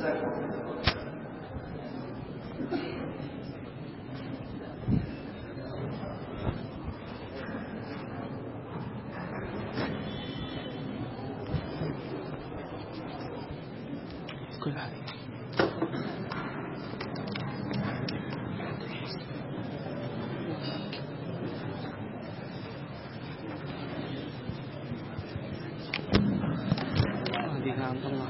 كل حاجة. هذه عبد الله.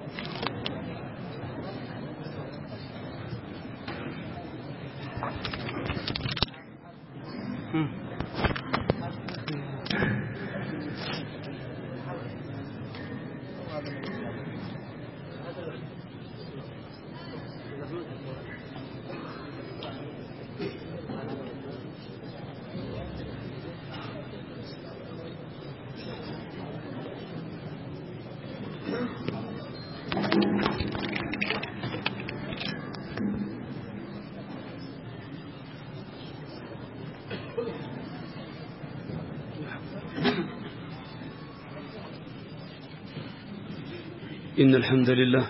إن الحمد لله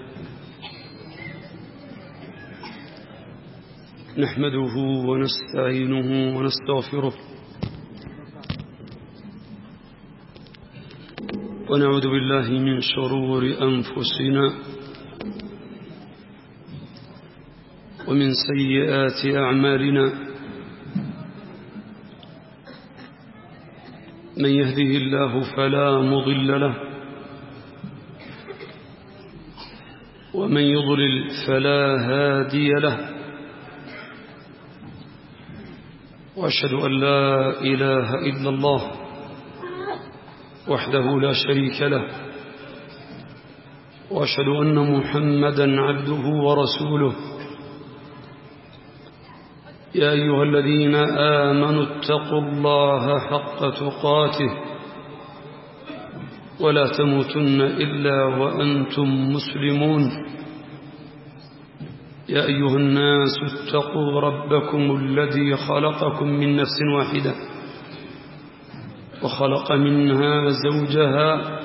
نحمده ونستعينه ونستغفره ونعوذ بالله من شرور أنفسنا ومن سيئات أعمالنا من يهده الله فلا مضل له ومن يضلل فلا هادي له وأشهد أن لا إله إلا الله وحده لا شريك له وأشهد أن محمدا عبده ورسوله يا أيها الذين آمنوا اتقوا الله حق تقاته ولا تموتن إلا وأنتم مسلمون يا أيها الناس اتقوا ربكم الذي خلقكم من نفس واحدة وخلق منها زوجها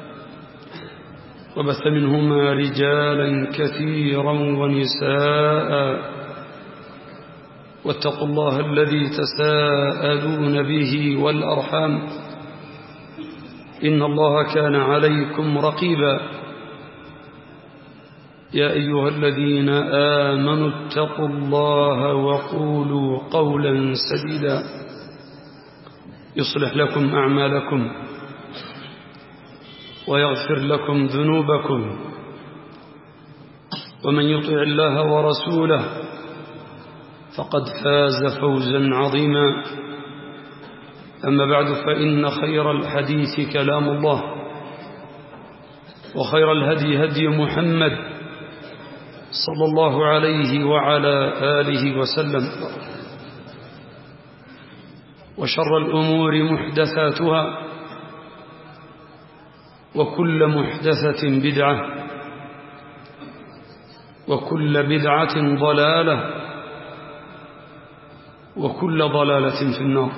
وبث منهما رجالا كثيرا ونساء واتقوا الله الذي تساءلون به والأرحام إن الله كان عليكم رقيبا يا أيها الذين آمنوا اتقوا الله وقولوا قولا سديدا يصلح لكم أعمالكم ويغفر لكم ذنوبكم ومن يطع الله ورسوله فقد فاز فوزا عظيما أما بعد فإن خير الحديث كلام الله وخير الهدي هدي محمد صلى الله عليه وعلى آله وسلم وشر الأمور محدثاتها وكل محدثة بدعة وكل بدعة ضلالة وكل ضلالة في النار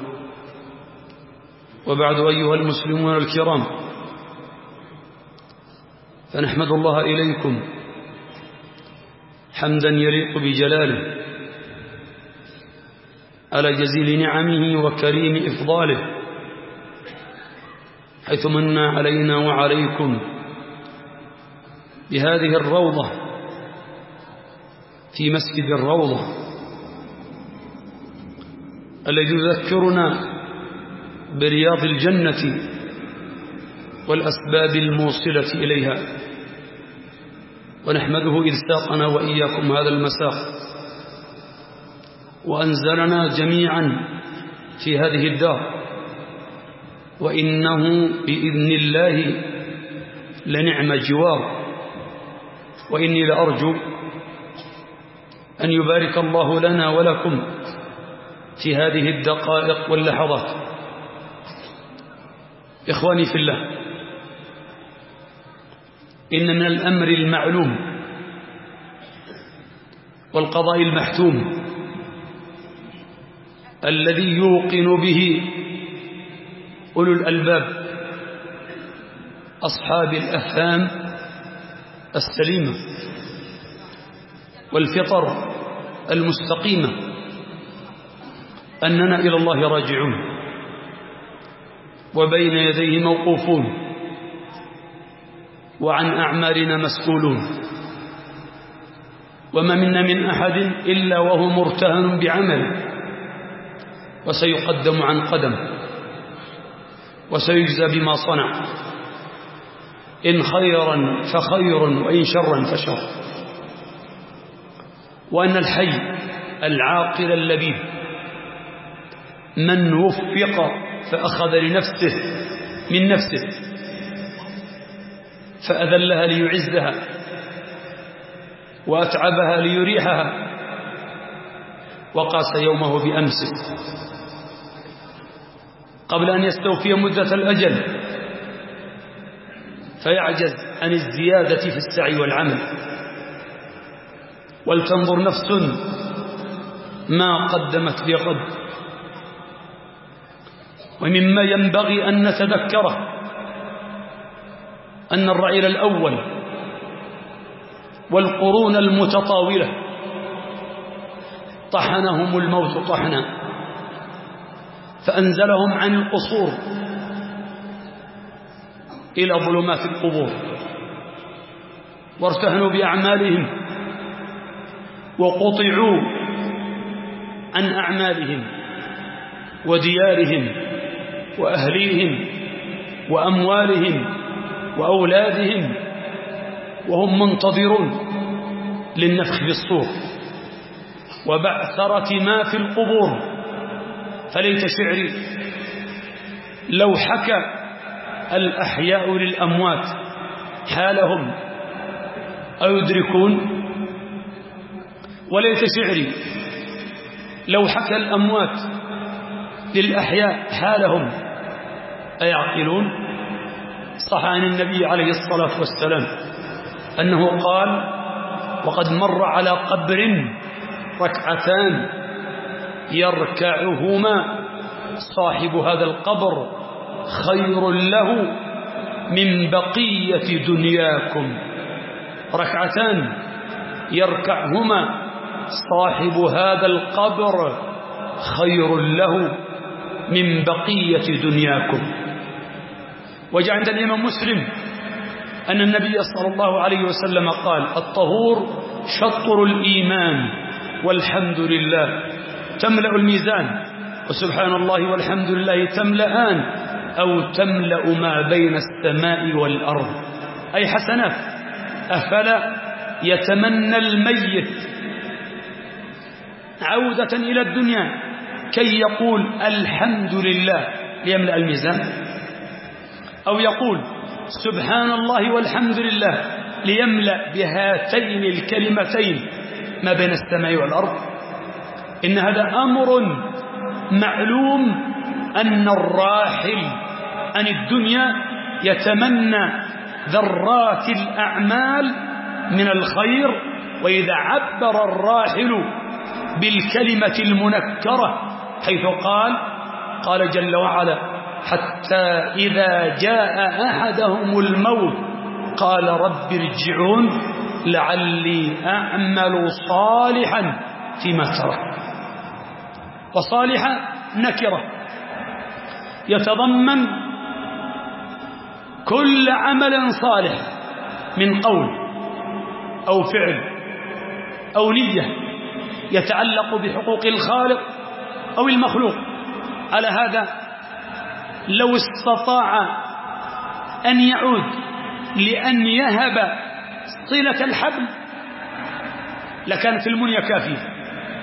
وبعد أيها المسلمون الكرام فنحمد الله إليكم حمدا يليق بجلاله على جزيل نعمه وكريم إفضاله حيث من علينا وعليكم بهذه الروضة في مسجد الروضة الذي يذكرنا برياض الجنة والأسباب الموصلة إليها ونحمده إذ ساقنا وإياكم هذا المساق وأنزلنا جميعا في هذه الدار وإنه بإذن الله لنعم جوار وإني لأرجو أن يبارك الله لنا ولكم في هذه الدقائق واللحظات. إخواني في الله، إن من الأمر المعلوم والقضاء المحتوم الذي يوقن به أولو الألباب أصحاب الأفهام السليمة والفطر المستقيمة أننا إلى الله راجعون وبين يديه موقوفون وعن أعمالنا مسؤولون، وما منا من أحد إلا وهو مرتهن بعمله، وسيقدم عن قدم وسيجزى بما صنع، إن خيرا فخير وإن شرا فشر. وأن الحي العاقل اللبيب من وفق فأخذ لنفسه من نفسه فأذلها ليعزها وأتعبها ليريحها، وقاس يومه بأمسه قبل أن يستوفي مدة الأجل فيعجز عن الزيادة في السعي والعمل. ولتنظر نفس ما قدمت لغد. ومما ينبغي أن نتذكره أن الرعيل الأول والقرون المتطاولة طحنهم الموت طحنا، فأنزلهم عن القصور إلى ظلمات القبور، وارتهنوا بأعمالهم وقطعوا عن أعمالهم وديارهم وأهليهم وأموالهم وأولادهم، وهم منتظرون للنفخ في الصور وبعثرة ما في القبور. فليت شعري لو حكى الأحياء للأموات حالهم أيدركون، وليت شعري لو حكى الأموات للأحياء حالهم أيعقلون. صح عن النبي عليه الصلاة والسلام أنه قال: وقد مر على قبر ركعتان يركعهما صاحب هذا القبر خير له من بقية دنياكم. ركعتان يركعهما صاحب هذا القبر خير له من بقية دنياكم. وجاء عند الإمام مسلم أن النبي صلى الله عليه وسلم قال: الطهور شطر الإيمان والحمد لله تملأ الميزان، وسبحان الله والحمد لله تملأان أو تملأ ما بين السماء والأرض، أي حسنات. أفلا يتمنى الميت عودة إلى الدنيا كي يقول الحمد لله ليملأ الميزان، أو يقول سبحان الله والحمد لله ليملأ بهاتين الكلمتين ما بين السماء والأرض؟ إن هذا أمر معلوم أن الراحل عن الدنيا يتمنى ذرات الأعمال من الخير. وإذا عبر الراحل بالكلمة المنكرة حيث قال جل وعلا: حتى إذا جاء أحدهم الموت قال رب ارجعون لعلي أعمل صالحا فيما ترك. وصالحا نكرة يتضمن كل عمل صالح من قول أو فعل أو نية يتعلق بحقوق الخالق أو المخلوق. على هذا لو استطاع أن يعود لأن يهب صلة الحبل لكانت المنية كافية.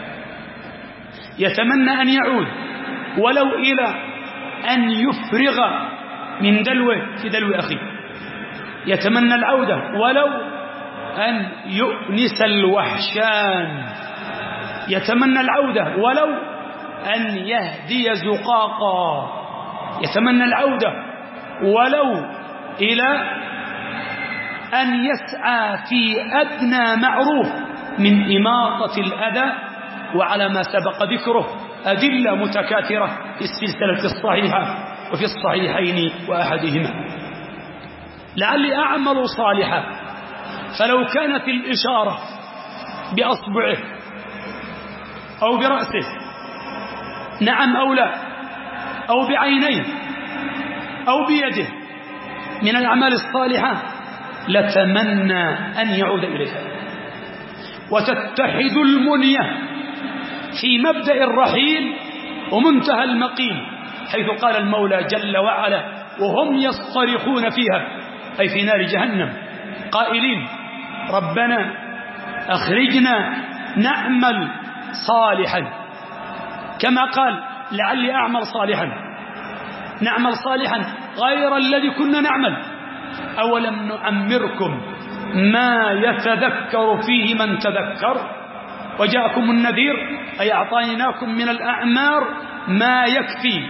يتمنى أن يعود ولو إلى أن يفرغ من دلوه في دلو أخيه، يتمنى العودة ولو أن يؤنس الوحشان، يتمنى العودة ولو أن يهدي زقاقا، يتمنى العودة ولو إلى أن يسعى في أدنى معروف من إماطة الأذى. وعلى ما سبق ذكره أدلة متكاثرة في السلسلة الصحيحة وفي الصحيحين وأحدهما. لعلي أعمل صالحا، فلو كانت الإشارة بأصبعه أو برأسه، نعم أو لا، أو بعينيه أو بيده من الأعمال الصالحة لتمنى أن يعود إليها، وتتحد المنية في مبدأ الرحيل ومنتهى المقيم، حيث قال المولى جل وعلا وهم يصطرخون فيها، أي في نار جهنم، قائلين ربنا أخرجنا نعمل صالحا، كما قال لعلي أعمل صالحا، نعمل صالحا غير الذي كنا نعمل، أولم نعمركم ما يتذكر فيه من تذكر وجاءكم النذير، أي أعطيناكم من الأعمار ما يكفي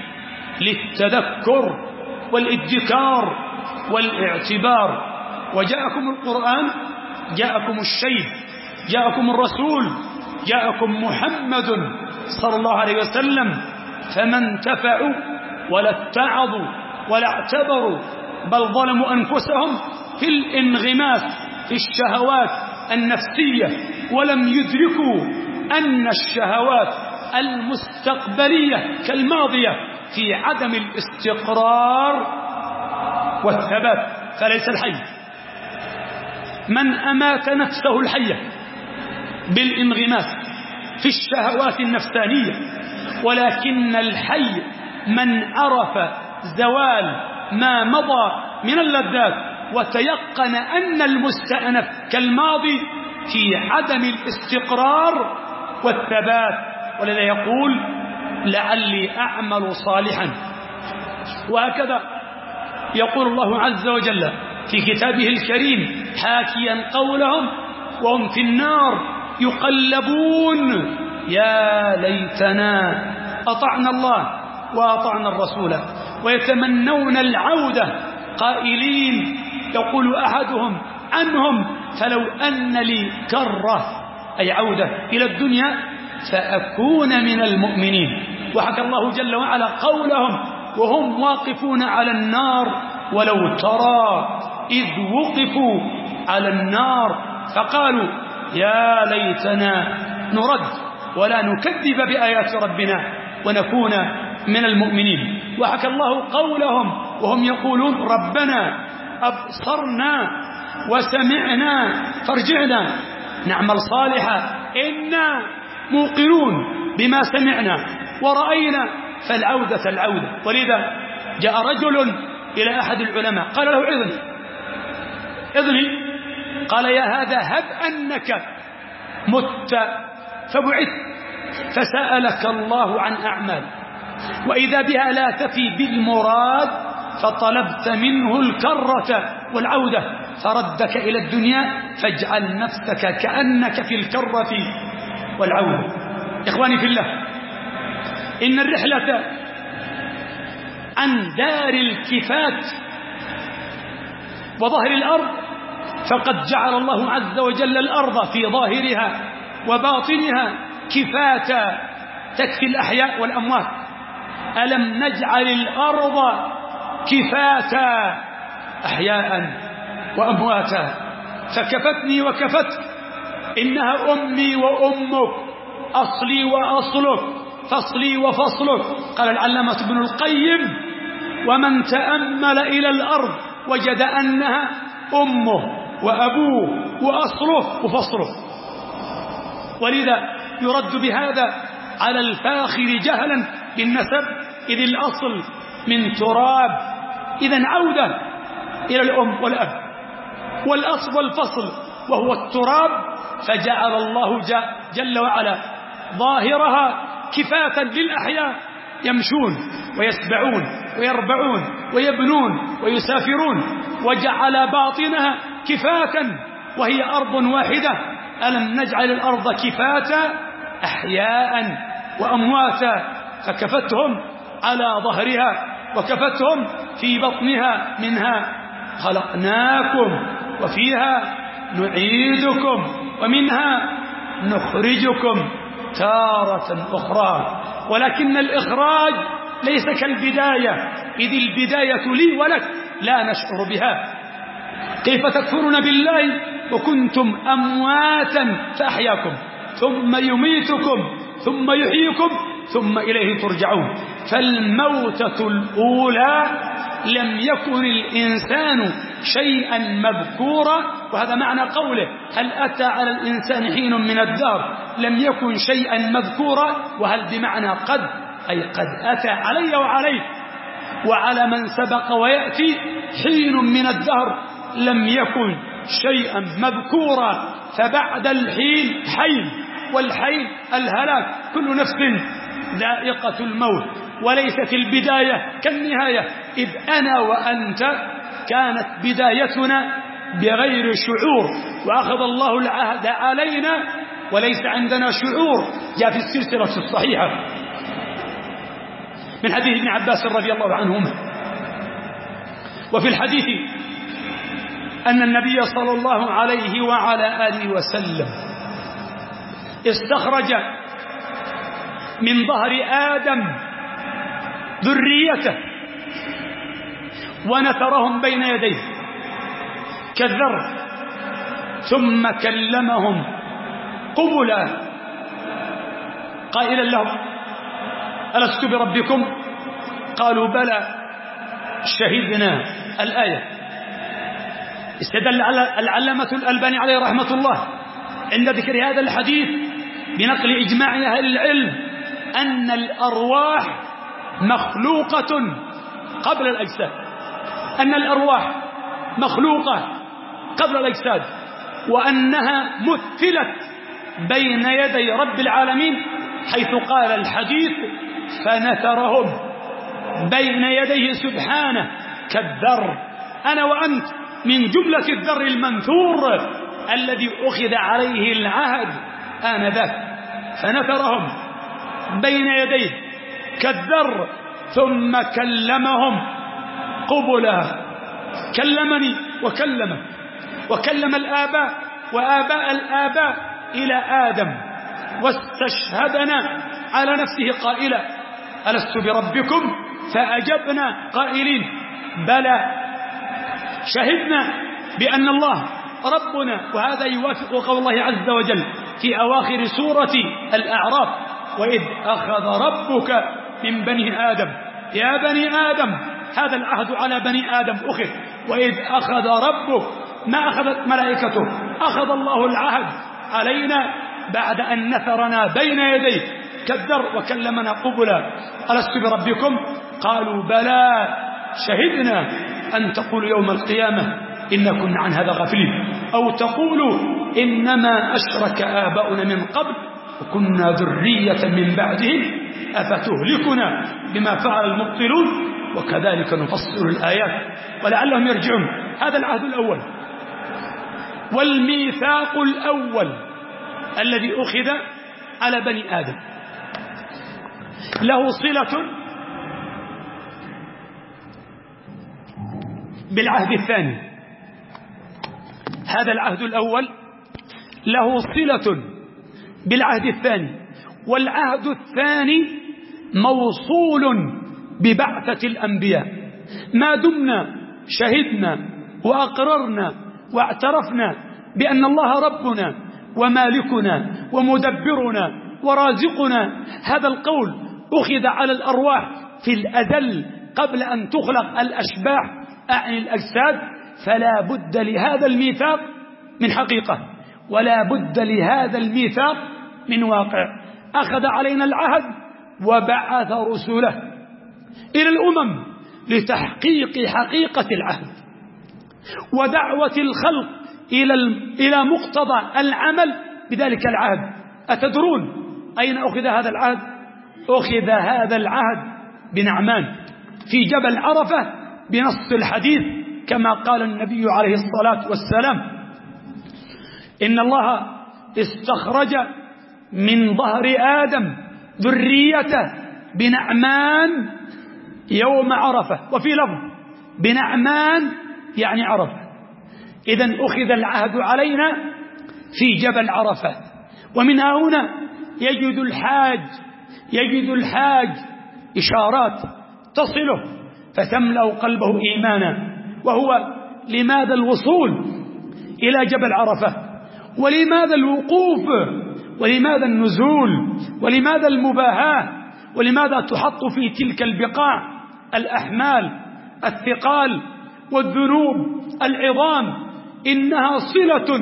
للتذكر والادكار والاعتبار، وجاءكم القرآن، جاءكم الشيب، جاءكم الرسول، جاءكم محمد صلى الله عليه وسلم، فما انتفعوا ولا اتعظوا ولا اعتبروا، بل ظلموا أنفسهم في الانغماس في الشهوات النفسية، ولم يدركوا أن الشهوات المستقبلية كالماضية في عدم الاستقرار والثبات، فليس الحي من أمات نفسه الحية بالانغماس في الشهوات النفسانية، ولكن الحي من عرف زوال ما مضى من اللذات وتيقن أن المستأنف كالماضي في عدم الاستقرار والثبات، ولذا يقول لعلي أعمل صالحا. وهكذا يقول الله عز وجل في كتابه الكريم حاكيا قولهم وهم في النار يقلبون يا ليتنا أطعنا الله وأطعنا الرسول، ويتمنون العودة قائلين يقول أحدهم عنهم فلو أن لي كرة، أي عودة إلى الدنيا فأكون من المؤمنين. وحكى الله جل وعلا قولهم وهم واقفون على النار ولو ترى إذ وقفوا على النار فقالوا يا ليتنا نرد ولا نكذب بآيات ربنا ونكون من المؤمنين. وحكى الله قولهم وهم يقولون ربنا أبصرنا وسمعنا فارجعنا نعمل صالحا إنا موقنون بما سمعنا ورأينا فالعودة العودة. ولذا جاء رجل إلى أحد العلماء قال له إذني، قال يا هذا هب أنك مت فبعثت فسألك الله عن أعمال وإذا بها لا تفي بالمراد فطلبت منه الكرة والعودة فردك إلى الدنيا فاجعل نفسك كأنك في الكرة والعودة. إخواني في الله، إن الرحلة عن دار الكفات وظهر الأرض فقد جعل الله عز وجل الأرض في ظاهرها وباطنها كفاتا تكفي الأحياء والأموات. ألم نجعل الأرض كفاتا أحياء وأمواتا فكفتني وكفتك، إنها أمي وأمك أصلي وأصلك فصلي وفصلك. قال العلامة ابن القيم ومن تأمل إلى الأرض وجد أنها أمه وأبوه وأصله وفصله. ولذا يرد بهذا على الفاخر جهلا بالنسب إذ الأصل من تراب، إذن عودة إلى الأم والأب والأصل والفصل وهو التراب، فجعل الله جل وعلا ظاهرها كفاة للأحياء يمشون ويسبعون ويربعون ويبنون ويسافرون، وجعل باطنها كفاة وهي أرض واحدة. ألم نجعل الأرض كفاة أحياء وأمواتا فكفتهم على ظهرها وكفتهم في بطنها منها خلقناكم وفيها نعيدكم ومنها نخرجكم تارة أخرى. ولكن الإخراج ليس كالبداية، إذ البداية لي ولك لا نشعر بها. كيف تكفرون بالله وكنتم أمواتا فأحياكم ثم يميتكم ثم يحييكم ثم إليه ترجعون. فالموتة الأولى لم يكن الإنسان شيئا مذكورا، وهذا معنى قوله هل أتى على الإنسان حين من الدهر لم يكن شيئا مذكورا، وهل بمعنى قد، أي قد أتى علي وعليك وعلى من سبق ويأتي حين من الدهر لم يكن شيئا مذكورا، فبعد الحين حين، والحين الهلاك، كل نفس ذائقة الموت، وليست البداية كالنهاية، إذ أنا وأنت كانت بدايتنا بغير شعور، وأخذ الله العهد علينا وليس عندنا شعور. جاء في السلسلة الصحيحة من حديث ابن عباس رضي الله عنهما، وفي الحديث أن النبي صلى الله عليه وعلى آله وسلم استخرج من ظهر آدم ذريته ونثرهم بين يديه كالذر، ثم كلمهم قبلا قائلا لهم ألست بربكم؟ قالوا بلى شهدنا. الآية. استدل العلامة الألباني عليه رحمة الله عند ذكر هذا الحديث بنقل إجماع أهل العلم أن الأرواح مخلوقة قبل الأجساد، أن الأرواح مخلوقة قبل الأجساد، وأنها مثلت بين يدي رب العالمين، حيث قال الحديث فنثرهم بين يديه سبحانه كالذر. أنا وأنت من جملة الذر المنثور الذي أخذ عليه العهد آنذاك، فنثرهم بين يديه كالذر ثم كلمهم قبلا. كلمني وكلمك وكلم الآباء وآباء الآباء إلى آدم، واستشهدنا على نفسه قائلا ألست بربكم؟ فأجبنا قائلين بلى شهدنا بأن الله ربنا. وهذا يوافق قول الله عز وجل في أواخر سورة الأعراف وإذ أخذ ربك من بني آدم يا بني آدم، هذا العهد على بني آدم أخذ، وإذ أخذ ربك ما أخذت ملائكته، أخذ الله العهد علينا بعد أن نثرنا بين يديه كالذر وكلمنا قبلا ألست بربكم؟ قالوا بلى شهدنا أن تقولوا يوم القيامة إن كنا عن هذا غافلين، أو تقولوا إنما أشرك آباؤنا من قبل وكنا ذرية من بعدهم أفتهلكنا بما فعل المبطلون وكذلك نفصل الآيات ولعلهم يرجعون. هذا العهد الأول. والميثاق الأول الذي أخذ على بني آدم له صلة بالعهد الثاني. هذا العهد الأول له صلة بالعهد الثاني، والعهد الثاني موصول ببعثة الأنبياء. ما دمنا شهدنا وأقررنا واعترفنا بأن الله ربنا ومالكنا ومدبرنا ورازقنا، هذا القول أخذ على الأرواح في الأزل قبل أن تخلق الأشباح أعني الأجساد، فلا بد لهذا الميثاق من حقيقة، ولا بد لهذا الميثاق من واقع. أخذ علينا العهد وبعث رسله إلى الأمم لتحقيق حقيقة العهد ودعوة الخلق إلى مقتضى العمل بذلك العهد. أتدرون أين أخذ هذا العهد؟ أخذ هذا العهد بنعمان في جبل عرفة بنص الحديث كما قال النبي عليه الصلاة والسلام إن الله استخرج من ظهر آدم ذريته بنعمان يوم عرفة، وفي لفظ بنعمان يعني عرفة. إذن أخذ العهد علينا في جبل عرفة. ومن هنا يجد الحاج إشارات تصله فتملأ قلبه إيمانا. وهو لماذا الوصول إلى جبل عرفة؟ ولماذا الوقوف؟ ولماذا النزول؟ ولماذا المباهاة؟ ولماذا تحط في تلك البقاع الأحمال الثقال والذنوب العظام؟ إنها صلة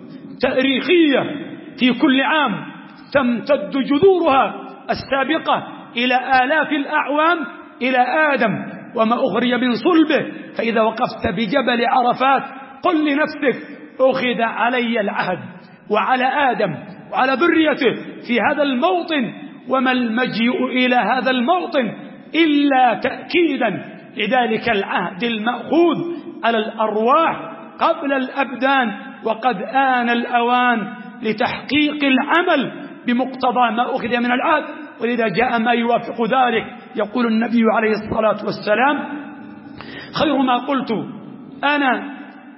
تاريخية في كل عام تمتد جذورها السابقة إلى آلاف الأعوام إلى آدم وما أخرج من صلبه. فإذا وقفت بجبل عرفات قل لنفسك أخذ علي العهد وعلى آدم وعلى ذريته في هذا الموطن، وما المجيء إلى هذا الموطن إلا تأكيدا لذلك العهد المأخوذ على الأرواح قبل الأبدان. وقد آن الأوان لتحقيق العمل بمقتضى ما أخذ من العهد، ولذا جاء ما يوافق ذلك. يقول النبي عليه الصلاة والسلام: خير ما قلت أنا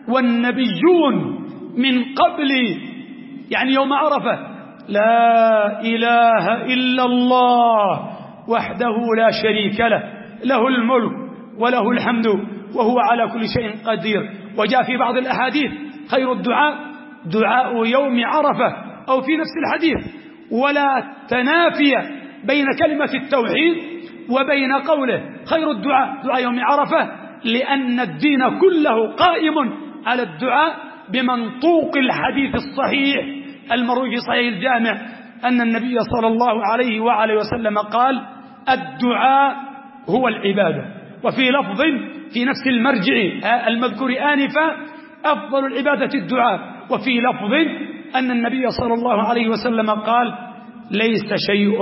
والنبيون من قبلي، يعني يوم عرفة: لا إله إلا الله وحده لا شريك له، له الملك وله الحمد وهو على كل شيء قدير. وجاء في بعض الأحاديث: خير الدعاء دعاء يوم عرفة، أو في نفس الحديث: ولا تنافي بين كلمة التوحيد وبين قوله خير الدعاء دعاء يوم عرفة، لأن الدين كله قائم على الدعاء بمنطوق الحديث الصحيح المروي في صحيح الجامع أن النبي صلى الله عليه وآله وسلم قال: الدعاء هو العبادة. وفي لفظ في نفس المرجع المذكور آنفا: أفضل العبادة الدعاء. وفي لفظ أن النبي صلى الله عليه وسلم قال: ليس شيء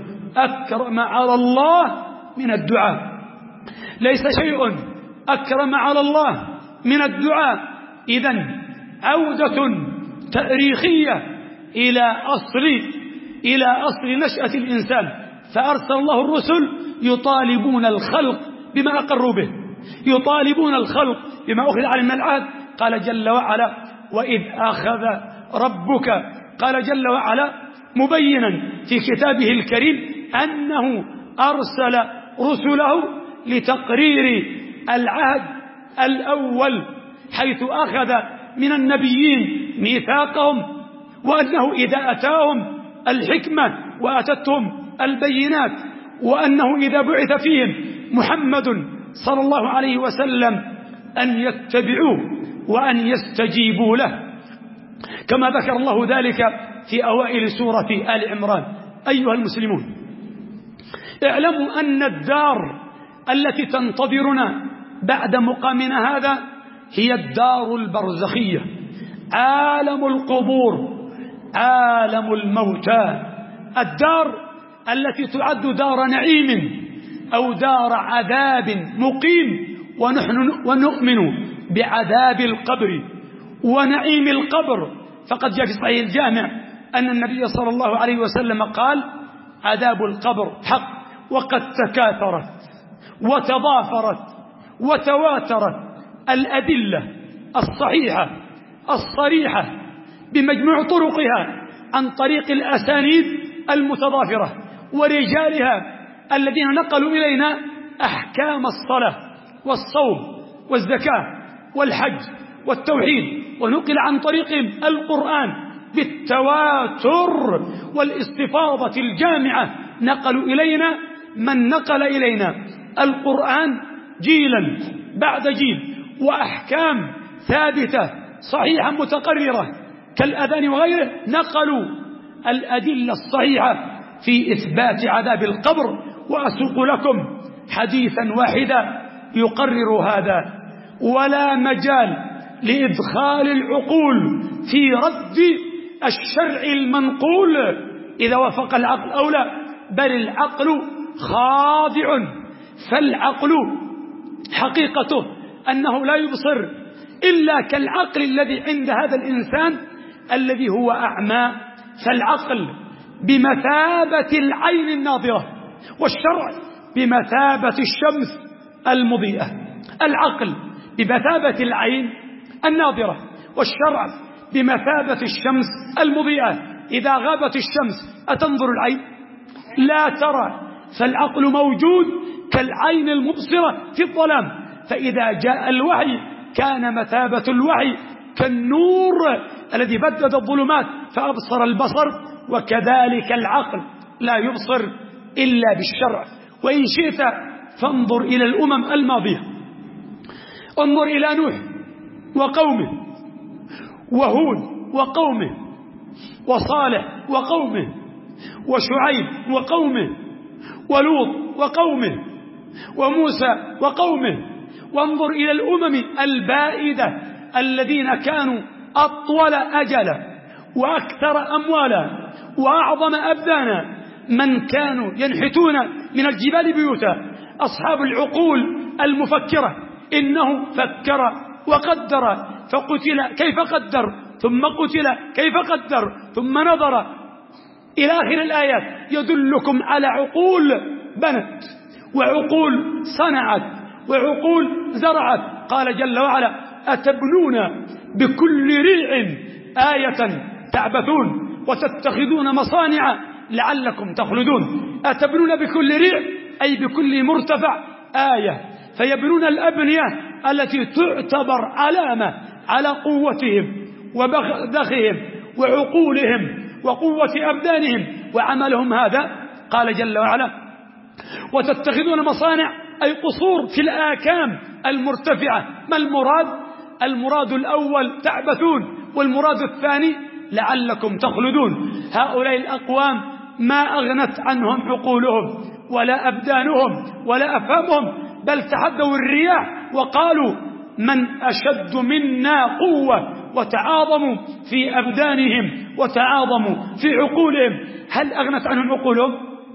أكرم على الله من الدعاء، ليس شيء أكرم على الله من الدعاء. إذن عودة تاريخية إلى أصل نشأة الإنسان. فأرسل الله الرسل يطالبون الخلق بما أقروا به، يطالبون الخلق بما أخذ عليهم من العهد. قال جل وعلا: وإذ أخذ ربك، قال جل وعلا مبينا في كتابه الكريم أنه أرسل رسله لتقرير العهد الأول، حيث أخذ من النبيين ميثاقهم، وأنه إذا أتاهم الحكمة وأتتهم البينات، وأنه إذا بعث فيهم محمد صلى الله عليه وسلم أن يتبعوه وأن يستجيبوا له، كما ذكر الله ذلك في أوائل سورة آل عمران. أيها المسلمون، اعلموا أن الدار التي تنتظرنا بعد مقامنا هذا هي الدار البرزخية، عالم القبور، عالم الموتى، الدار التي تعد دار نعيم أو دار عذاب مقيم. ونحن ونؤمن بعذاب القبر ونعيم القبر، فقد جاء في صحيح الجامع أن النبي صلى الله عليه وسلم قال: عذاب القبر حق، وقد تكاثرت وتضافرت وتواترت الأدلة الصحيحة الصريحة بمجموع طرقها عن طريق الأسانيد المتضافرة ورجالها الذين نقلوا إلينا أحكام الصلاة والصوم والزكاة والحج والتوحيد، ونقل عن طريقهم القرآن بالتواتر والاستفاضة الجامعة. نقلوا إلينا من نقل إلينا القرآن جيلا بعد جيل، وأحكام ثابتة صحيحة متقررة كالأذان وغيره، نقلوا الأدلة الصحيحة في إثبات عذاب القبر. وأسوق لكم حديثا واحدا يقرر هذا: ولا مجال لإدخال العقول في رد الشرع المنقول إذا وافق العقل أو لا، بل العقل خاضع. فالعقل حقيقته أنه لا يبصر إلا كالعقل الذي عند هذا الإنسان الذي هو أعمى. فالعقل بمثابة العين الناظرة، والشرع بمثابة الشمس المضيئة. العقل بمثابة العين الناظرة، والشرع بمثابة الشمس المضيئة. إذا غابت الشمس أتنظر العين؟ لا ترى. فالعقل موجود كالعين المبصرة في الظلام. فإذا جاء الوحي كان مثابة الوحي كالنور الذي بدد الظلمات فأبصر البصر، وكذلك العقل لا يبصر إلا بالشرع. وإن شئت فانظر إلى الأمم الماضية، انظر إلى نوح وقومه، وهود وقومه، وصالح وقومه، وشعيب وقومه، ولوط وقومه، وموسى وقومه. وانظر إلى الأمم البائدة الذين كانوا أطول أجلا وأكثر أموالا وأعظم أبدانا، من كانوا ينحتون من الجبال بيوتا، أصحاب العقول المفكرة. إنه فكر وقدر فقتل كيف قدر، ثم قتل كيف قدر، ثم نظر إلى آخر الآيات. يدلكم على عقول بنت، وعقول صنعت، وعقول زرعت. قال جل وعلا: أتبنون بكل ريع آية تعبثون وتتخذون مصانع لعلكم تخلدون. أتبنون بكل ريع أي بكل مرتفع آية، فيبنون الأبنية التي تعتبر علامة على قوتهم وبخهم وعقولهم وقوة أبدانهم وعملهم هذا. قال جل وعلا: وتتخذون مصانع أي قصور في الآكام المرتفعة. ما المراد؟ المراد الأول تعبثون، والمراد الثاني لعلكم تخلدون. هؤلاء الأقوام ما أغنت عنهم عقولهم ولا أبدانهم ولا أفهامهم، بل تحدوا الرياح وقالوا: من أشد منا قوة، وتعاظموا في أبدانهم وتعاظموا في عقولهم. هل أغنت عنهم عقولهم؟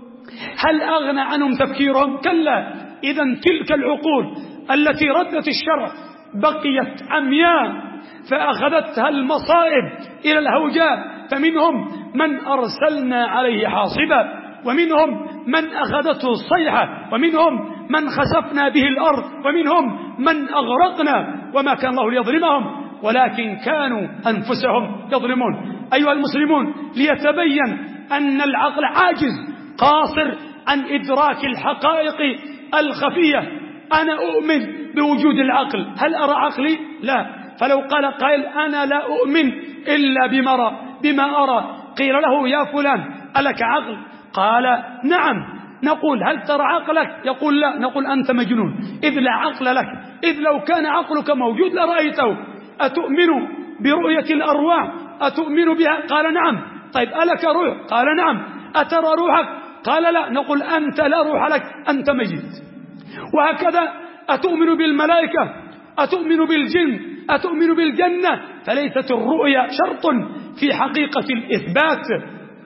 هل أغنى عنهم تفكيرهم؟ كلا. إذن تلك العقول التي ردت الشرع بقيت عمياء، فأخذتها المصائب إلى الهوجاء، فمنهم من أرسلنا عليه حاصبا، ومنهم من أخذته الصيحة، ومنهم من خسفنا به الأرض، ومنهم من أغرقنا، وما كان الله ليظلمهم ولكن كانوا أنفسهم يظلمون. أيها المسلمون، ليتبين أن العقل عاجز قاصر عن إدراك الحقائق الخفية. أنا أؤمن بوجود العقل، هل أرى عقلي؟ لا. فلو قال قائل: أنا لا أؤمن إلا بما أرى، قيل له: يا فلان ألك عقل؟ قال: نعم. نقول: هل ترى عقلك؟ يقول: لا. نقول: أنت مجنون، إذ لا عقل لك، إذ لو كان عقلك موجود لرأيته. أتؤمن برؤية الأرواح؟ أتؤمن بها؟ قال: نعم. طيب ألك روح؟ قال: نعم. أترى روحك؟ قال: لا. نقول: أنت لا روح لك، أنت ميت. وهكذا أتؤمن بالملائكة؟ أتؤمن بالجن؟ أتؤمن بالجنة؟ فليست الرؤيا شرط في حقيقة الإثبات،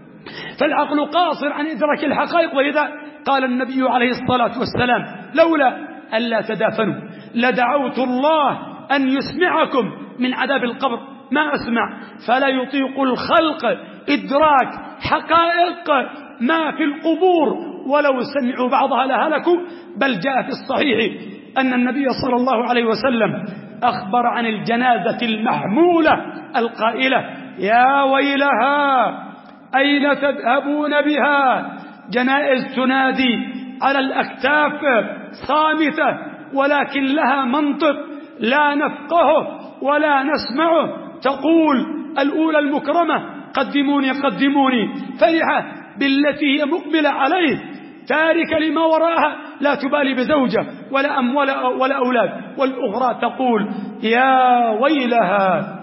فالعقل قاصر عن إدراك الحقائق. ولذا قال النبي عليه الصلاة والسلام: لولا ألا تدافنوا لدعوت الله أن يسمعكم من عذاب القبر ما أسمع. فلا يطيق الخلق إدراك حقائق ما في القبور، ولو سمعوا بعضها لهلكوا. بل جاء في الصحيح أن النبي صلى الله عليه وسلم أخبر عن الجنازة المحمولة القائلة: يا ويلها أين تذهبون بها؟ جنائز تنادي على الأكتاف صامتة، ولكن لها منطق لا نفقهه ولا نسمعه. تقول الأولى المكرمة: قدموني قدموني، فرحة بالتي هي مقبلة عليه، تاركة لما وراءها، لا تبالي بزوجة ولا أم ولا أولاد. والأخرى تقول: يا ويلها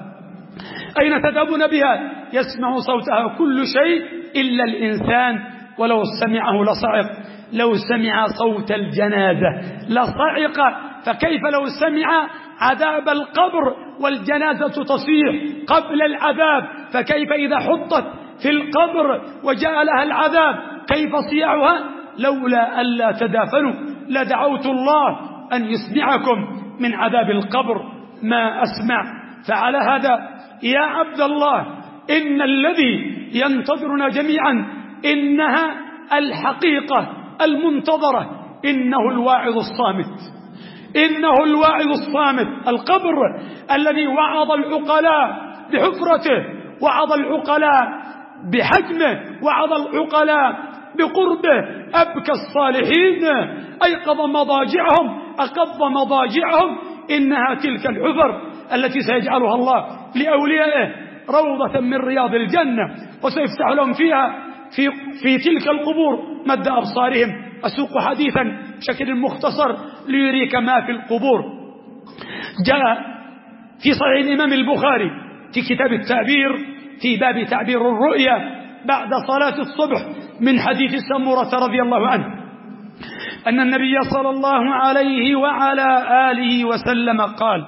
أين تذهبون بها؟ يسمع صوتها كل شيء إلا الإنسان، ولو سمعه لصعق. لو سمع صوت الجنازة لصعق، فكيف لو سمع عذاب القبر والجنازة تصيح قبل العذاب؟ فكيف إذا حطت في القبر وجاء لها العذاب كيف صياعها؟ لولا ألا تدافنوا لدعوت الله أن يسمعكم من عذاب القبر ما أسمع. فعلى هذا يا عبد الله، إن الذي ينتظرنا جميعا إنها الحقيقة المنتظرة، إنه الواعظ الصامت، إنه الواعظ الصامت. القبر الذي وعظ العقلاء بحفرته، وعظ العقلاء بحجمه، وعظ العقلاء بقربه، أبكى الصالحين، أيقظ مضاجعهم، أقض مضاجعهم. إنها تلك الحفر التي سيجعلها الله لأوليائه روضة من رياض الجنة، وسيفتح لهم فيها في تلك القبور مد أبصارهم. أسوق حديثا بشكل مختصر ليريك ما في القبور. جاء في صحيح الإمام البخاري في كتاب التعبير في باب تعبير الرؤيا بعد صلاة الصبح من حديث سمرة رضي الله عنه أن النبي صلى الله عليه وعلى آله وسلم قال: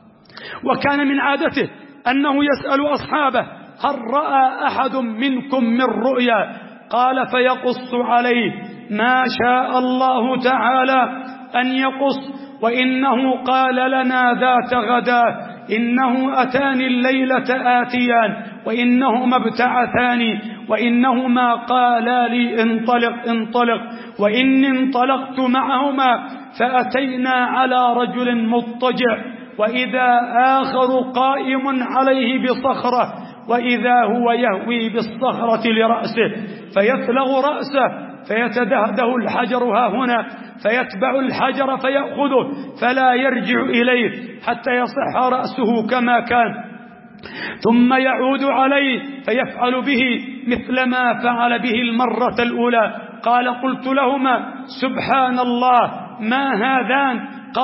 وكان من عادته أنه يسأل أصحابه: هل رأى أحد منكم من رؤيا؟ قال فيقص عليه ما شاء الله تعالى أن يقص. وإنه قال لنا ذات غداة: إنه أتاني الليلة آتيان وإنهما ابتعثاني وإنهما قالا لي انطلق انطلق، وإني انطلقت معهما فأتينا على رجل مضطجع وإذا آخر قائم عليه بصخرة وإذا هو يهوي بالصخرة لرأسه فيثلغ رأسه فيتدهده الحجر ها هنا فيتبع الحجر فيأخذه فلا يرجع إليه حتى يصح رأسه كما كان، ثم يعود عليه فيفعل به مثل ما فعل به المرة الأولى. قال: قلت لهما: سبحان الله، ما هذان؟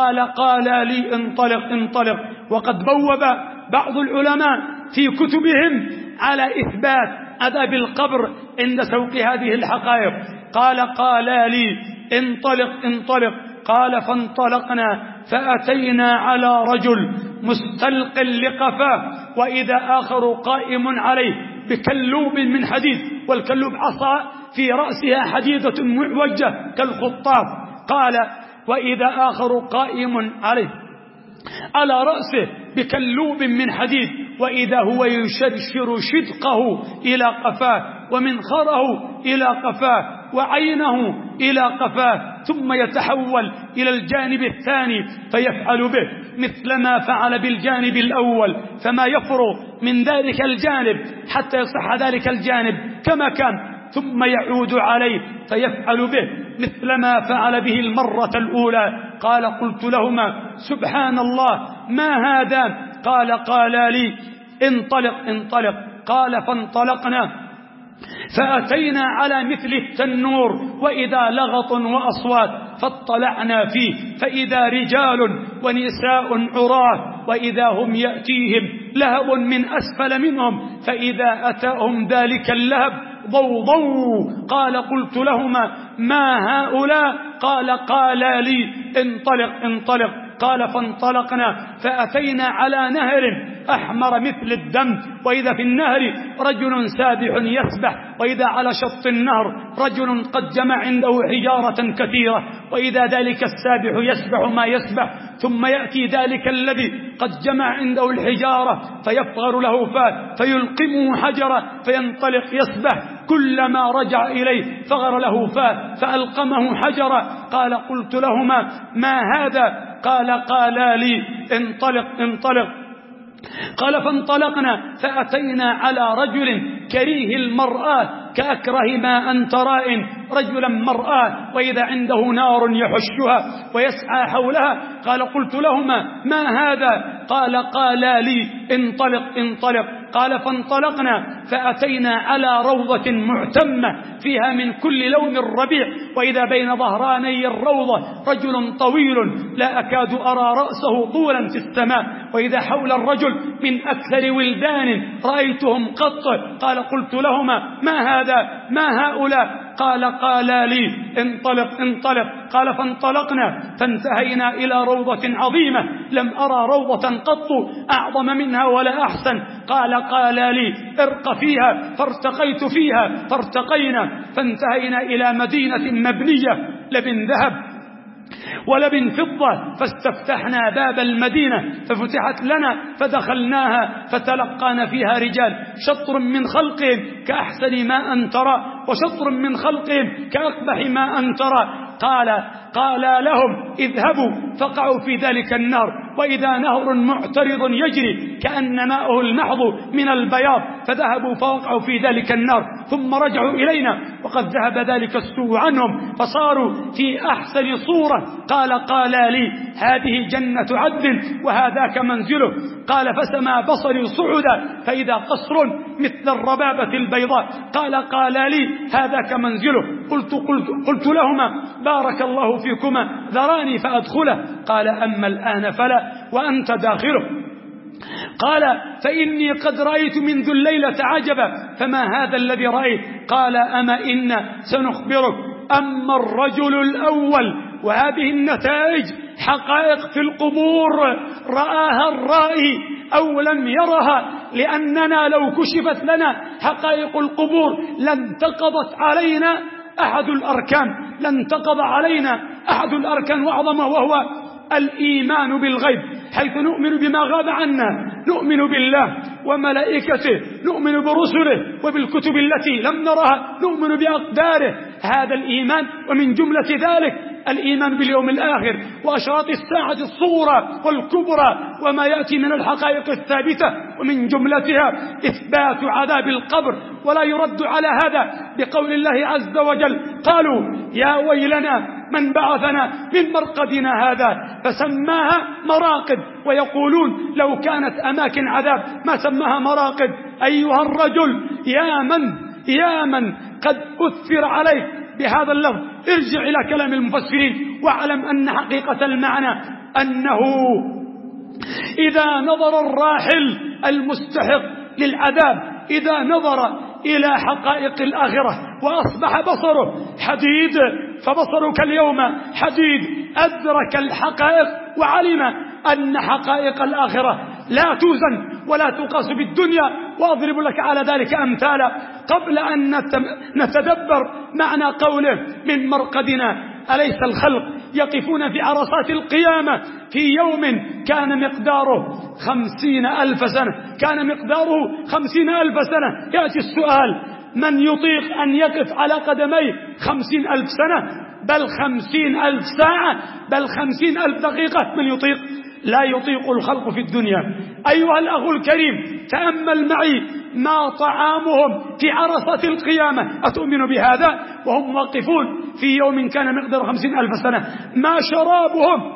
قال لي انطلق انطلق. وقد بوب بعض العلماء في كتبهم على إثبات عذاب القبر عند سوق هذه الحقائق. قال لي انطلق انطلق. قال فانطلقنا فأتينا على رجل مستلق لقفاه وإذا آخر قائم عليه بكلوب من حديد، والكلوب عصا في رأسها حديدة معوجة كالخطاف. قال: وإذا آخر قائم عليه على رأسه بكلوب من حديد وإذا هو يشرشر شدقه إلى قفاه ومنخره إلى قفاه وعينه إلى قفاه، ثم يتحول إلى الجانب الثاني فيفعل به مثل ما فعل بالجانب الأول، فما يفرغ من ذلك الجانب حتى يصح ذلك الجانب كما كان، ثم يعود عليه فيفعل به مثل ما فعل به المرة الأولى. قال: قلت لهما: سبحان الله، ما هذا؟ قال لي انطلق انطلق. قال فانطلقنا فأتينا على مثل التنور وإذا لغط وأصوات فاطلعنا فيه فإذا رجال ونساء عراه وإذا هم يأتيهم لهب من أسفل منهم فإذا أتاهم ذلك اللهب ضوضوا. قال: قلت لهما: ما هؤلاء؟ قال لي انطلق انطلق. قال فانطلقنا فأتينا على نهر أحمر مثل الدم وإذا في النهر رجل سابح يسبح وإذا على شط النهر رجل قد جمع عنده حجارة كثيرة وإذا ذلك السابح يسبح ما يسبح، ثم يأتي ذلك الذي قد جمع عنده الحجارة فيفغر له فاه فيلقمه حجرا فينطلق يسبح، كلما رجع إليه فغر له فاه فألقمه حجرا. قال: قلت لهما: ما هذا؟ قال لي انطلق انطلق. قال فانطلقنا فأتينا على رجل كريه المرآة كأكره ما أنت رائن، رجلا مرآة وإذا عنده نار يحشها ويسعى حولها. قال: قلت لهما: ما هذا؟ قال لي انطلق انطلق. قال فانطلقنا فأتينا على روضة معتمة فيها من كل لون الربيع وإذا بين ظهراني الروضة رجل طويل لا أكاد أرى رأسه طولا في السماء وإذا حول الرجل من أكثر ولدان رأيتهم قط. قال: قلت لهما: ما هذا؟ ما هؤلاء؟ قال لي انطلق انطلق. قال فانطلقنا فانتهينا إلى روضة عظيمة لم أرى روضة قط أعظم منها ولا أحسن. قال لي ارق فيها فارتقيت فيها فارتقينا فانتهينا إلى مدينة مبنية لبن ذهب ولبن فضة فاستفتحنا باب المدينة ففتحت لنا فدخلناها فتلقانا فيها رجال شطر من خلقهم كأحسن ما أن ترى وشطر من خلقهم كأقبح ما أن ترى. قال لهم: اذهبوا فقعوا في ذلك النهر وإذا نهر معترض يجري كأن ماءه المحض من البياض فذهبوا فوقعوا في ذلك النار ثم رجعوا إلينا وقد ذهب ذلك السوء عنهم فصاروا في أحسن صورة. قال لي هذه جنة عدن وهذاك منزله. قال فسما بصري صعدا فإذا قصر مثل الربابة البيضاء. قال لي هذاك منزله. قلت لهما بارك الله فيكما ذراني فأدخله. قال أما الآن فلا وأنت داخله. قال فإني قد رأيت منذ الليلة عجبا فما هذا الذي رأيت؟ قال أما إن سنخبرك. أما الرجل الأول وهذه النتائج حقائق في القبور رآها الرائي أو لم يرها، لأننا لو كشفت لنا حقائق القبور لانتقضت علينا أحد الأركان، لانتقض علينا أحد الأركان وأعظمه وهو الإيمان بالغيب، حيث نؤمن بما غاب عنا، نؤمن بالله وملائكته، نؤمن برسله وبالكتب التي لم نرها، نؤمن بأقداره. هذا الإيمان، ومن جملة ذلك الإيمان باليوم الآخر وأشراط الساعة الصغرى والكبرى وما يأتي من الحقائق الثابتة، ومن جملتها إثبات عذاب القبر. ولا يرد على هذا بقول الله عز وجل قالوا يا ويلنا من بعثنا من مرقدنا هذا، فسماها مراقد، ويقولون لو كانت أماكن عذاب ما سماها مراقد. أيها الرجل يا من قد أثر عليك بهذا اللفظ، ارجع إلى كلام المفسرين واعلم أن حقيقة المعنى أنه إذا نظر الراحل المستحق للعذاب، إذا نظر إلى حقائق الآخرة وأصبح بصره حديد، فبصرك اليوم حديد، أدرك الحقائق وعلم أن حقائق الآخرة لا توزن ولا تقاس بالدنيا. وأضرب لك على ذلك أمثالا قبل أن نتدبر معنى قوله من مرقدنا. أليس الخلق يقفون في عرصات القيامة في يوم كان مقداره 50,000 سنة، كان مقداره 50,000 سنة. يأتي السؤال من يطيق أن يقف على قدميه 50,000 سنة، بل 50,000 ساعة، بل 50,000 دقيقة؟ من يطيق؟ لا يطيق الخلق في الدنيا. أيها الأخ الكريم تأمل معي ما طعامهم في عرصة القيامة، أتؤمن بهذا؟ وهم واقفون في يوم كان مقدار 50,000 سنة. ما شرابهم،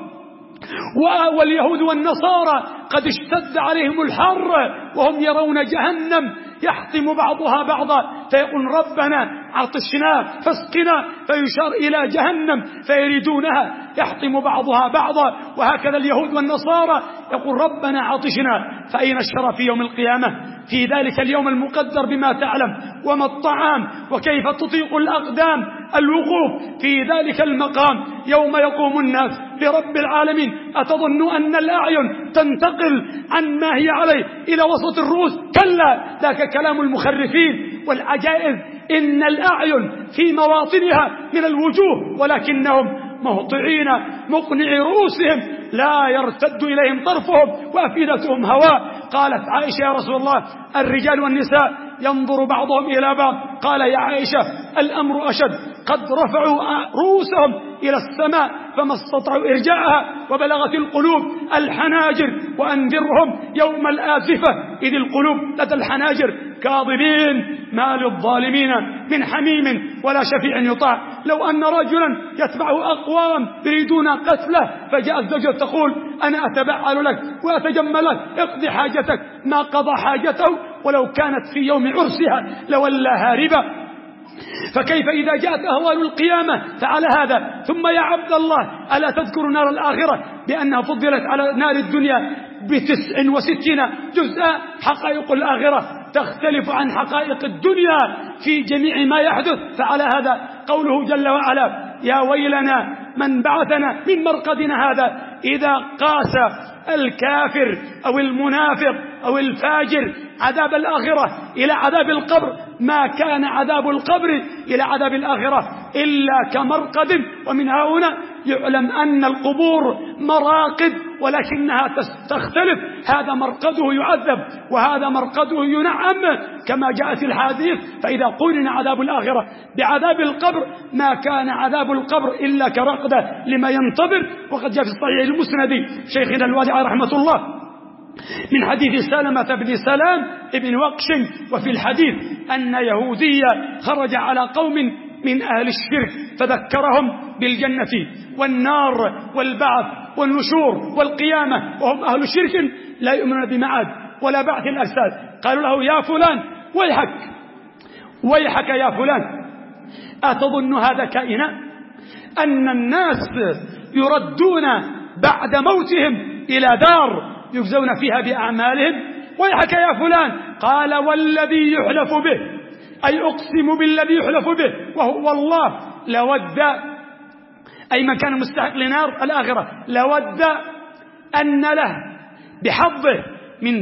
واليهود والنصارى قد اشتد عليهم الحر وهم يرون جهنم يحطم بعضها بعضا، فيقول ربنا عطشنا فاسقنا، فيشار إلى جهنم فيريدونها يحطم بعضها بعضا. وهكذا اليهود والنصارى يقول ربنا عطشنا. فأين الشرف في يوم القيامة في ذلك اليوم المقدر بما تعلم؟ وما الطعام؟ وكيف تطيق الأقدام الوقوف في ذلك المقام يوم يقوم الناس لرب العالمين؟ أتظن أن الأعين تنتقل عن ما هي عليه إلى وسط الرؤوس؟ كلا، ذاك كلام المخرفين والعجائز. إن الأعين في مواطنها من الوجوه ولكنهم مهطعين مقنعي رؤوسهم لا يرتد إليهم طرفهم وأفئدتهم هواء. قالت عائشة يا رسول الله الرجال والنساء ينظر بعضهم إلى بعض. قال يا عائشة الأمر أشد، قد رفعوا رؤوسهم إلى السماء فما استطاعوا إرجاعها، وبلغت القلوب الحناجر. وأنذرهم يوم الآزفة إذ القلوب لدى الحناجر كاظمين ما للظالمين من حميم ولا شفيع يطاع. لو أن رجلا يتبعه أقوام يريدون قتله فجاءت زوجته تقول أنا أتبعل لك وأتجمل لك، اقضي حاجتك، ما قضى حاجته ولو كانت في يوم عرسها لولا هاربا. فكيف إذا جاءت أهوال القيامة فعلى هذا؟ ثم يا عبد الله ألا تذكر نار الآخرة بأنها فضلت على نار الدنيا ب69 جزءا؟ حقائق الآخرة تختلف عن حقائق الدنيا في جميع ما يحدث. فعلى هذا قوله جل وعلا يا ويلنا من بعثنا من مرقدنا هذا. إذا قاس الكافر أو المنافق أو الفاجر عذاب الآخرة إلى عذاب القبر ما كان عذاب القبر إلى عذاب الآخرة إلا كمرقد. ومن هنا يعلم أن القبور مراقد ولكنها تختلف، هذا مرقده يعذب وهذا مرقده ينعم كما جاءت الحديث. فإذا قرن عذاب الآخرة بعذاب القبر ما كان عذاب القبر إلا كرقدة لما ينتظر. وقد جاء في الصحيح المسند شيخنا الوادع رحمة الله من حديث سلمة بن سلام ابن وقش. وفي الحديث أن يهوديا خرج على قوم من أهل الشرك فذكرهم بالجنة والنار والبعث والنشور والقيامة، وهم أهل شرك لا يؤمنون بمعاد ولا بعث الأجساد. قالوا له: يا فلان ويحك يا فلان، أتظن هذا كائنا؟ أن الناس يردون بعد موتهم إلى دار يجزون فيها بأعمالهم؟ ويحك يا فلان. قال: والذي يحلف به، أي أقسم بالذي يحلف به وهو الله، لود، أي من كان مستحق لنار الآخرة، لود أن له بحظه من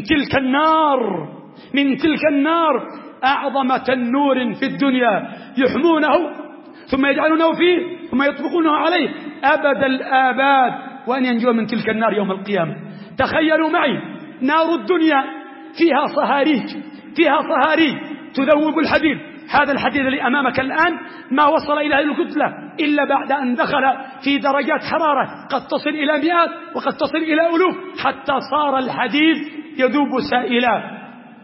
تلك النار أعظم تنور في الدنيا يحمونه ثم يجعلونه فيه ثم يطبقونه عليه أبد الآباد، وأن ينجو من تلك النار يوم القيامة. تخيلوا معي نار الدنيا فيها صهاريج تذوب الحديد. هذا الحديد اللي أمامك الآن ما وصل إلى هذه الكتلة إلا بعد أن دخل في درجات حرارة قد تصل إلى مئات وقد تصل إلى ألوف، حتى صار الحديد يذوب سائلا.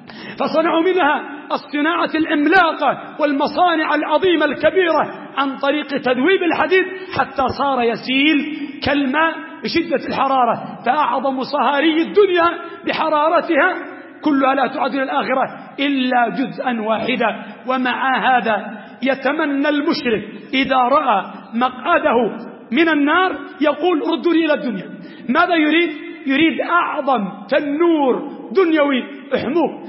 فصنعوا منها الصناعة العملاقة والمصانع العظيمة الكبيرة عن طريق تذويب الحديد حتى صار يسيل كالماء بشدة الحرارة. فأعظم صهاري الدنيا بحرارتها كلها لا تعد الآخرة إلا جزءا واحدا. ومع هذا يتمنى المشرك إذا رأى مقعده من النار يقول: ردوني إلى الدنيا. ماذا يريد أعظم تنور دنيوي احموه،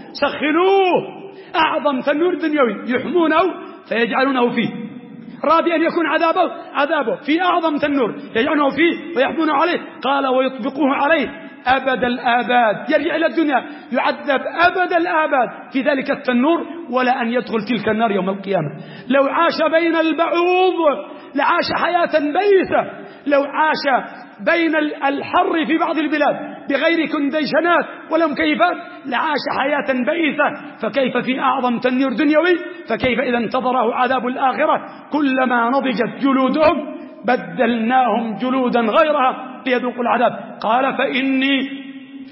سخنوه، أعظم تنور دنيوي يحمونه فيجعلونه فيه، راضي أن يكون عذابه في أعظم تنور يجعلونه فيه ويحمونه عليه. قال: ويطبقوه عليه أبد الآباد، يرجع إلى الدنيا يعذب أبد الآباد في ذلك التنور ولا أن يدخل تلك النار يوم القيامة. لو عاش بين البعوض لعاش حياة بئيسة، لو عاش بين الحر في بعض البلاد بغير كنديشنات ولا مكيفات لعاش حياة بئيسة، فكيف في أعظم تنور دنيوي؟ فكيف إذا انتظره عذاب الآخرة؟ كلما نضجت جلودهم بدلناهم جلودا غيرها ليذوقوا العذاب. قال: فإني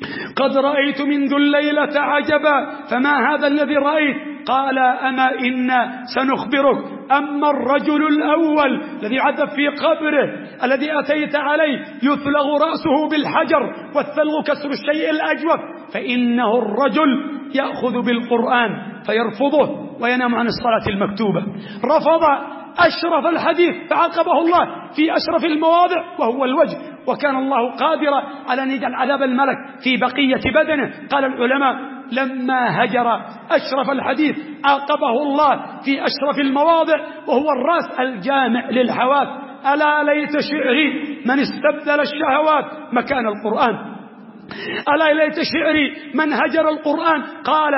قد رأيت منذ الليلة عجبا، فما هذا الذي رأيت؟ قال: أما إنا سنخبرك. أما الرجل الأول الذي عذب في قبره الذي أتيت عليه يثلغ رأسه بالحجر والثلغ كسر الشيء الأجوف، فإنه الرجل يأخذ بالقرآن فيرفضه وينام عن الصلاة المكتوبة. رفض أشرف الحديث فعاقبه الله في أشرف المواضع وهو الوجه، وكان الله قادرا على أن يجعل عذاب الملك في بقية بدنه. قال العلماء: لما هجر أشرف الحديث عاقبه الله في أشرف المواضع وهو الرأس الجامع للحواس. ألا ليت شعري من استبدل الشهوات مكان القرآن، ألا ليت شعري من هجر القرآن. قال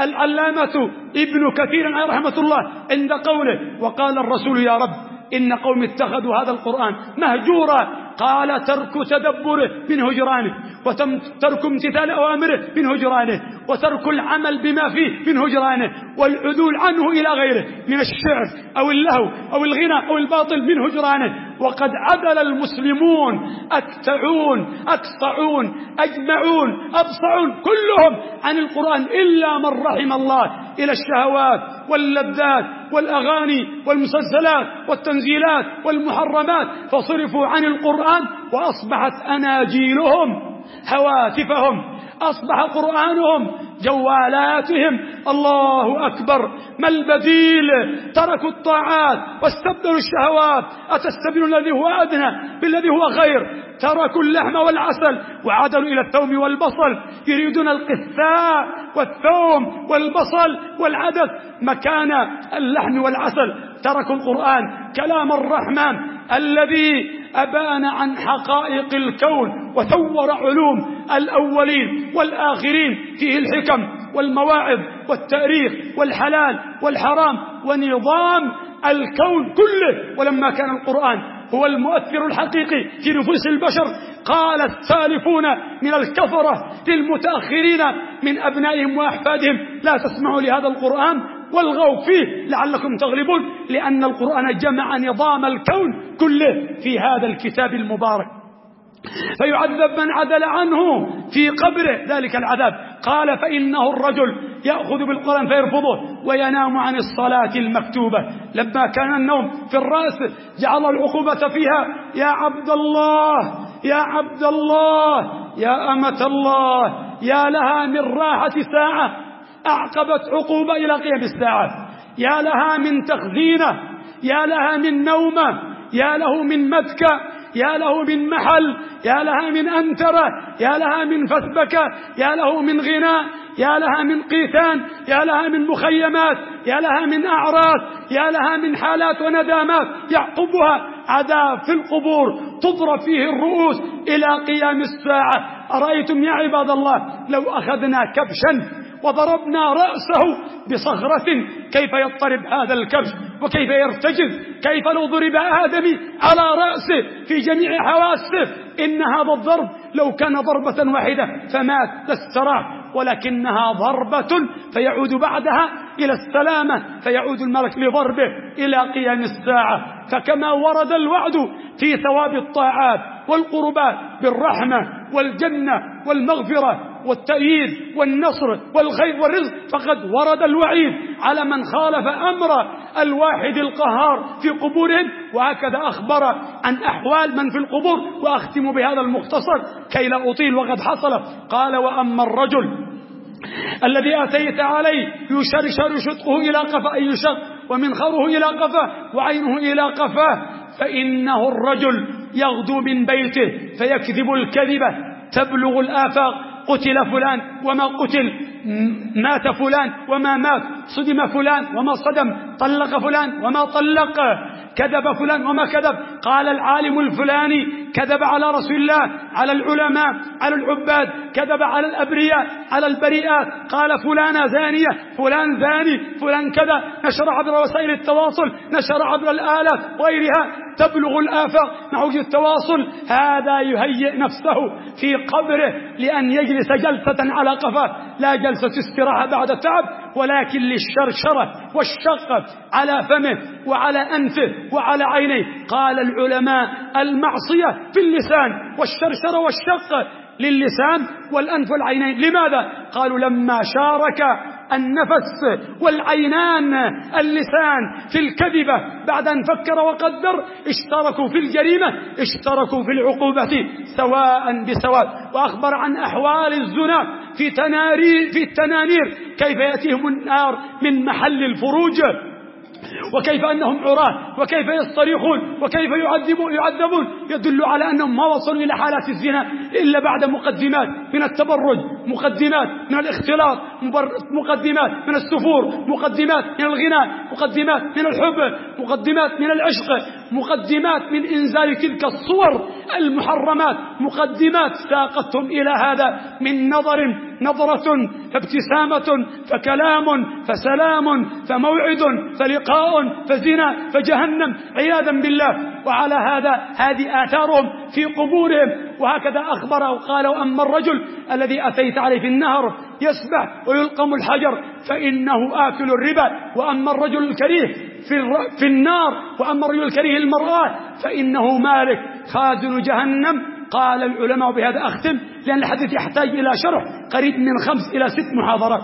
العلامة ابن كثير عليه رحمة الله عند قوله: وقال الرسول يا رب إن قوم اتخذوا هذا القرآن مهجورا. قال: ترك تدبره من هجرانه، وترك امتثال أوامره من هجرانه، وترك العمل بما فيه من هجرانه، والعدول عنه إلى غيره من الشعر أو اللهو أو الغنى أو الباطل من هجرانه. وقد عدل المسلمون أكتعون أكصعون أجمعون أبصعون كلهم عن القرآن إلا من رحم الله إلى الشهوات واللذات والأغاني والمسلسلات والتنزيلات والمحرمات، فصرفوا عن القرآن وأصبحت أناجيلهم هواتفهم، أصبح قرآنهم جوالاتهم. الله أكبر، ما البديل؟ تركوا الطاعات واستبدلوا الشهوات. أتستبدلون الذي هو أدنى بالذي هو خير؟ تركوا اللحم والعسل وعدلوا إلى الثوم والبصل، يريدون القثاء والثوم والبصل والعدس مكان اللحم والعسل. تركوا القرآن كلام الرحمن الذي أبان عن حقائق الكون وثور علوم الأولين والآخرين، فيه الحكم والمواعظ والتاريخ والحلال والحرام ونظام الكون كله. ولما كان القرآن هو المؤثر الحقيقي في نفوس البشر قال السالفون من الكفرة للمتأخرين من أبنائهم وأحفادهم: لا تسمعوا لهذا القرآن والغوا فيه لعلكم تغلبون، لأن القرآن جمع نظام الكون كله في هذا الكتاب المبارك. فيعذب من عدل عنه في قبره ذلك العذاب. قال فإنه الرجل يأخذ بالقرآن فيرفضه وينام عن الصلاة المكتوبة. لما كان النوم في الرأس جعل العقوبة فيها. يا عبد الله يا عبد الله يا أمة الله، يا لها من راحة ساعة أعقبت عقوبة إلى قيام الساعة، يا لها من تخزينة، يا لها من نومة، يا له من مدكة، يا له من محل، يا لها من أنترة، يا لها من فسبكة، يا له من غناء، يا لها من قيثان، يا لها من مخيمات، يا لها من أعراس، يا لها من حالات وندامات يعقبها عذاب في القبور تضرب فيه الرؤوس إلى قيام الساعة. أرأيتم يا عباد الله لو أخذنا كبشا وضربنا رأسه بصخرة كيف يضطرب هذا الكبش وكيف يرتجز؟ كيف لو ضرب آدمي على رأسه في جميع حواسه؟ إن هذا الضرب لو كان ضربة واحدة فمات تستراح، ولكنها ضربة فيعود بعدها إلى السلامة، فيعود الملك لضربه إلى قيام الساعة. فكما ورد الوعد في ثواب الطاعات والقربات بالرحمة والجنة والمغفرة والتأييد والنصر والخير والرزق، فقد ورد الوعيد على من خالف أمر الواحد القهار في قبورهم. وهكذا أخبر عن أحوال من في القبور. وأختم بهذا المختصر كي لا أطيل وقد حصل. قال وأما الرجل الذي أتيت عليه يشرشر شدقه إلى قفا، أي يشق ومنخره إلى قفا وعينه إلى قفاه، فإنه الرجل يغدو من بيته فيكذب الكذبة تبلغ الآفاق، قتل فلان وما قتل، مات فلان وما مات، صدم فلان وما صدم، طلق فلان وما طلق، كذب فلان وما كذب. قال العالم الفلاني كذب على رسول الله، على العلماء، على العباد، كذب على الأبرياء، على البريئات. قال فلانة زانية، فلان زاني، فلان كذا. نشر عبر وسائل التواصل، نشر عبر الآلات وغيرها، تبلغ الآفاق مع وجود التواصل. هذا يهيئ نفسه في قبره لأن يجلس جلسة على قفاه، لا جلسة استراحة بعد التعب، ولكن للشرشرة والشق على فمه وعلى أنفه وعلى عينيه. قال العلماء المعصية في اللسان، والشرشرة والشق للسان والأنف والعينين. لماذا؟ قالوا لما شارك النفس والعينان اللسان في الكذبة بعد أن فكر وقدر، اشتركوا في الجريمة، اشتركوا في العقوبة سواء بسواء. وأخبر عن أحوال الزنا في التنانير، كيف يأتيهم النار من محل الفروج، وكيف أنهم عراة، وكيف يصطرخون، وكيف يعذبون. يدل على أنهم ما وصلوا إلى حالات الزنا إلا بعد مقدمات من التبرج، مقدمات من الاختلاط، مقدمات من السفور، مقدمات من الغناء، مقدمات من الحب، مقدمات من العشق، مقدمات من إنزال تلك الصور المحرمات، مقدمات ساقتهم إلى هذا من نظرة فابتسامة فكلام فسلام فموعد فلقاء فزنا فجهنم عياذا بالله. وعلى هذا هذه آثارهم في قبورهم. وهكذا أخبر وقال أما الرجل الذي أتيت عليه في النهر يسبح ويلقم الحجر فإنه آكل الربا. وأما الرجل الكريه في النار، وأما الرجل الكريه المرآة فإنه مالك خازن جهنم. قال العلماء بهذا أختم لأن الحديث يحتاج إلى شرح قريب من 5 إلى 6 محاضرات،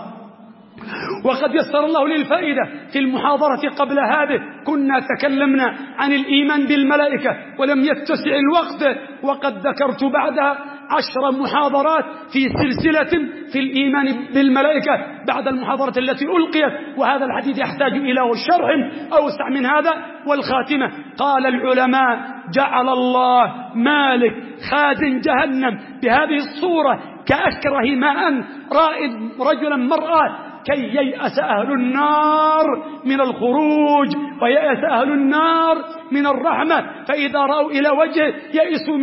وقد يسر الله لي الفائدة في المحاضرة قبل هذه. كنا تكلمنا عن الإيمان بالملائكة ولم يتسع الوقت، وقد ذكرت بعدها 10 محاضرات في سلسلة في الإيمان بالملائكة بعد المحاضرة التي ألقيت، وهذا الحديث يحتاج إلى شرح أوسع من هذا. والخاتمة قال العلماء جعل الله مالك خازن جهنم بهذه الصورة كأكره ما أن رائد رجلا مرأة كي ييأس أهل النار من الخروج ويأس أهل النار من الرحمة، فإذا رأوا إلى وجهه يأسوا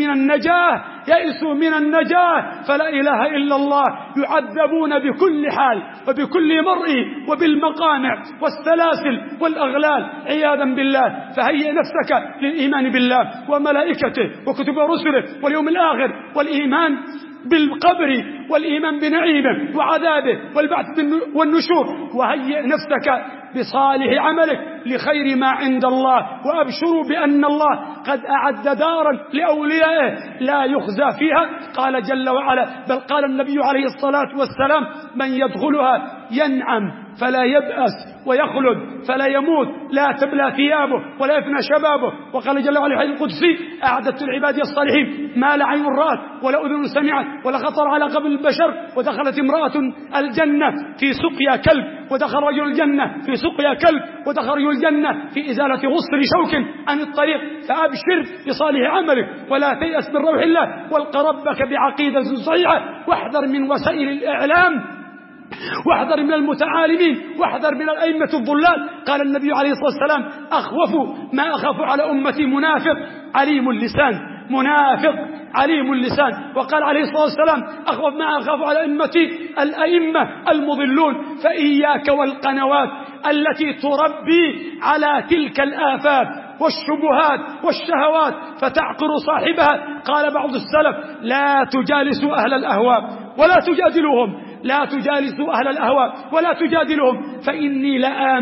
من النجاة فلا إله إلا الله. يعذبون بكل حال وبكل مرء وبالمقامع والسلاسل والأغلال عياذا بالله. فهيئ نفسك للإيمان بالله وملائكته وكتب رسله واليوم الآخر، والإيمان بالقبر، والإيمان بنعيمه وعذابه والبعث والنشور. وهيئ نفسك بصالح عملك لخير ما عند الله، وأبشروا بأن الله قد أعد دارا لأوليائه لا يخزى فيها. قال جل وعلا، بل قال النبي عليه الصلاة والسلام: من يدخلها ينعم فلا يبأس ويخلد فلا يموت، لا تبلى ثيابه ولا يفنى شبابه. وقال جل وعلا في الحديث القدسي: أعددت العباد الصالحين ما لا عين رأت ولا أذن سمعت ولا خطر على قلب البشر. ودخلت امرأة الجنة في سقيا كلب، ودخل رجل الجنة في سقيا كلب، ودخل رجل الجنة في إزالة غصن شوك عن الطريق. فأبشر بصالح عملك ولا تيأس من روح الله، والق ربك بعقيدة صحيحة، واحذر من وسائل الإعلام، واحذر من المتعالمين، واحذر من الأئمة الضلال. قال النبي عليه الصلاة والسلام: أخوف ما أخاف على أمتي منافق عليم اللسان، منافق عليم اللسان. وقال عليه الصلاة والسلام: أخوف ما أخاف على أمتي الأئمة المضلون. فإياك والقنوات التي تربي على تلك الآفات والشبهات والشهوات فتعقر صاحبها. قال بعض السلف: لا تجالسوا أهل الأهواء ولا تجادلوهم، لا تجالسوا أهل الأهواء ولا تجادلهم، فإني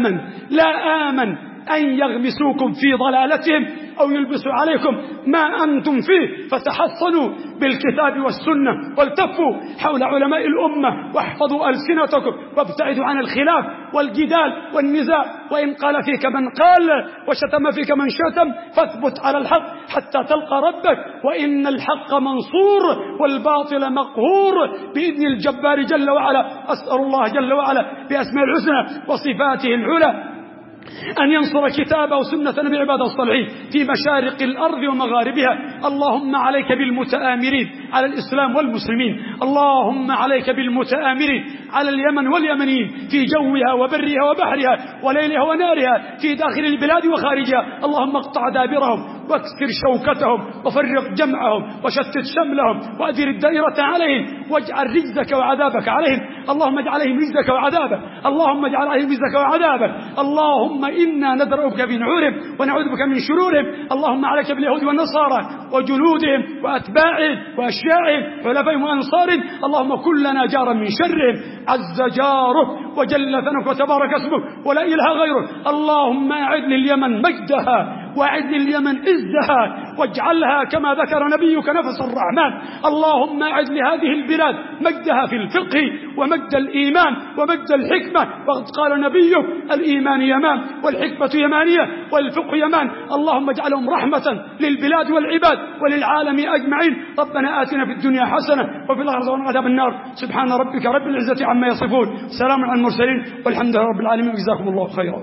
لا آمن أن يغمسوكم في ضلالتهم أو يلبسوا عليكم ما أنتم فيه. فتحصنوا بالكتاب والسنة، والتفوا حول علماء الأمة، واحفظوا ألسنتكم، وابتعدوا عن الخلاف والجدال والنزاع. وإن قال فيك من قال وشتم فيك من شتم، فاثبت على الحق حتى تلقى ربك، وإن الحق منصور والباطل مقهور بإذن الجبار جل وعلا. أسأل الله جل وعلا بأسماء الحسنى وصفاته العلى أن ينصر كتابه وسنة نبي عباده الصالحين في مشارق الأرض ومغاربها. اللهم عليك بالمتآمرين على الإسلام والمسلمين، اللهم عليك بالمتآمرين على اليمن واليمنيين في جوها وبرها وبحرها وليلها ونارها، في داخل البلاد وخارجها. اللهم اقطع دابرهم واكسر شوكتهم وفرق جمعهم وشتت شملهم وأدر الدائرة عليهم، واجعل رجزك وعذابك عليهم. اللهم اجعل عليهم رجزك وعذابك، اللهم اجعل عليهم رجزك وعذابك. اللهم إنا ندرؤك بنعورهم ونعوذ بك من شرورهم. اللهم عليك باليهود والنصارى وجلودهم وأتباعهم وأشياعهم حلفائهم وأنصارهم. اللهم كن لنا جارا من شرهم، عز جاره وجل ثنك وتبارك اسمك ولا إله غيره. اللهم أعد لليمن مجدها وأعد لليمن عزها، واجعلها كما ذكر نبيك نفس الرحمن. اللهم أعد لهذه البلاد مجدها في الفقه ومجد الإيمان ومجد الحكمة. وقد قال نبيك: الإيمان يمان والحكمة يمانية والفقه يمان. اللهم اجعلهم رحمة للبلاد والعباد وللعالم أجمعين. ربنا آتنا في الدنيا حسنة وفي الآخرة وقنا عذاب النار. سبحان ربك رب العزة عما يصفون، سلام على المرسلين والحمد لله رب العالمين. جزاكم الله خيرا.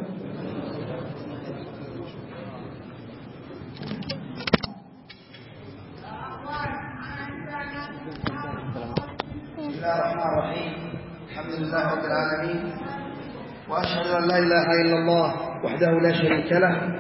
بسم الله الرحمن الرحيم. الحمد لله رب العالمين، وأشهد أن لا إله إلا الله وحده لا شريك له،